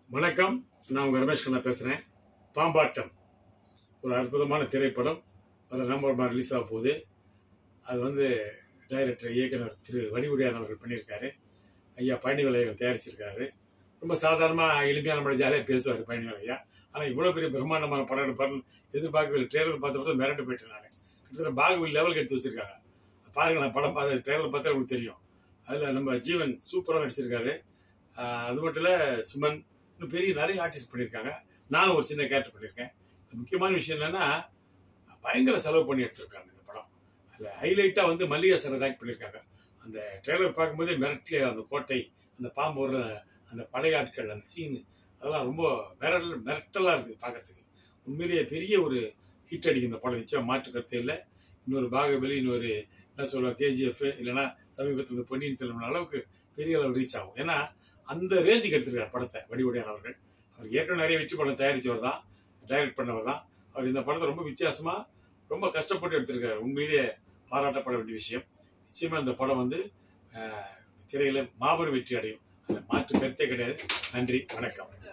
வணக்கம். நான் உங்க ரமேஷ் கண்ணா பேசுறேன். பாம்பாட்டம் ஒரு அற்புதமான திரைப்படம். வர நவம்பர் ரிலீஸ் ஆக போகுது. அது டைரக்டர் இயக்குனர் திரு வடிவுடையான் அவர்கள் பண்ணியிருக்காரு. ஐயா பழனிவேலையர் தயாரிச்சிருக்காரு. ரொம்ப சாதாரணமாக எளிமையான நம்ம ஜாலியாக பேசுவார் பழனிவேலையா. ஆனால் இவ்வளோ பெரிய பிரம்மாண்டமான படம் எடுப்பாருன்னு எதிர்பார்க்கவில்லை. ட்ரெய்லர் பார்த்து மிரண்டு போயிட்டேன் நான். கிட்டத்தட்ட பாகுபலி லெவலுக்கு எடுத்து வச்சிருக்காங்க. பாருங்க, நான் படம் பார்த்து ட்ரெய்லர் பார்த்தா உங்களுக்கு தெரியும். அதில் நம்ம ஜீவன் சூப்பராக நடிச்சிருக்காரு. அது மட்டும் இல்லை, சுமன் இன்னும் பெரிய நிறைய ஆர்டிஸ்ட் பண்ணியிருக்காங்க. நானும் ஒரு சின்ன கேரக்டர் பண்ணியிருக்கேன். முக்கியமான விஷயம் என்னன்னா, பயங்கர செலவு பண்ணி எடுத்திருக்காங்க இந்த படம். அதில் ஹைலைட்டாக மல்லிகா சார் ஆக்ட் பண்ணியிருக்காங்க. அந்த ட்ரெய்லர் பார்க்கும்போதே மிரட்டலே, அந்த கோட்டை, அந்த பாம்பு வர்ற அந்த படையாட்கள், அந்த சீனு, அதெல்லாம் ரொம்ப மிரட்டலாக இருக்குது பார்க்கறதுக்கு. உண்மையிலேயே பெரிய ஒரு ஹிட் அடிக்கும் இந்த படம். நிச்சயம் மாற்று கருத்து இல்லை. இன்னொரு பாகுபலி, இன்னொரு என்ன சொல்லுவாங்க கேஜிஎஃப், இல்லைன்னா சமீபத்தில் பொன்னியின் செல்வன் அளவுக்கு பெரிய அளவு ரீச் ஆகும். ஏன்னா அந்த ரேஞ்சுக்கு எடுத்திருக்காரு படத்தை வடிவுடையான் அவர்கள். அவர் ஏற்கனவே நிறைய வெற்றி படம் தயாரித்தவர் தான், டைரக்ட் பண்ணவர் தான். அவர் இந்த படத்தை ரொம்ப வித்தியாசமா, ரொம்ப கஷ்டப்பட்டு எடுத்திருக்காரு. உண்மையிலேயே பாராட்டப்பட வேண்டிய விஷயம். நிச்சயமா இந்த படம் திரையில மாபெரும் வெற்றி அடையும். மாற்று கருத்தே கிடையாது. நன்றி, வணக்கம்.